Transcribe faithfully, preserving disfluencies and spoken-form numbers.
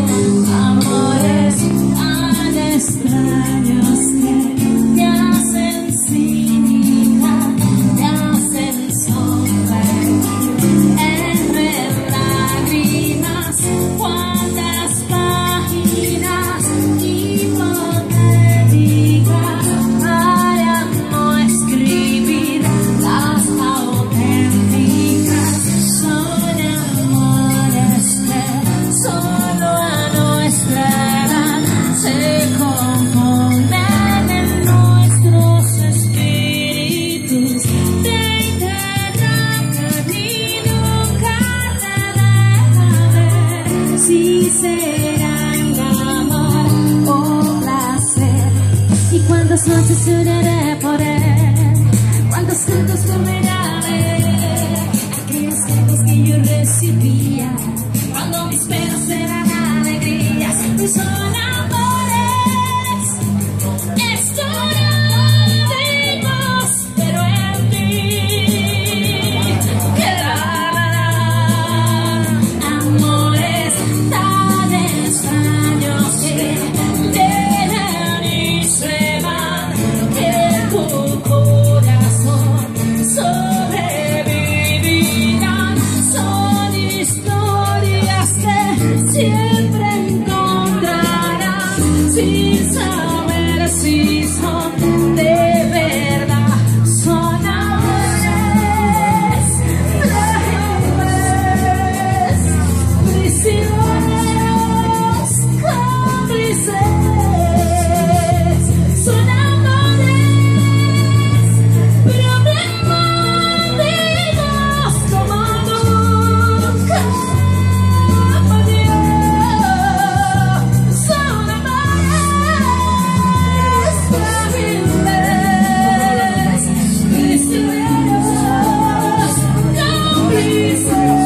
amores tan extraños que te hacen cínica, te hacen sonreír entre lágrimas. Cuántas páginas hipotéticas para no escribir las auténticas. Son amores que solo a nuestra edad se confunden en nuestros espíritus. Te interrogan y nunca te dejan ver si serán amor o placer. Y cuántas noches lloraré por él, cuántos cantos volverá a ver, aquellos cantos que yo recibía cuando mis penas eran alegrías. Y son amores esporádicos, pero en ti quedarán amores tan extraños que vienen y se van, que tu corazón sobrevivirán. Son historias que siempre encontrarás sin saber si son de verdad. Son amores frágiles, prisioneros, cómplices. Son amores problemáticos como nunca parió. Son amores frágiles, prisioneros, cómplices.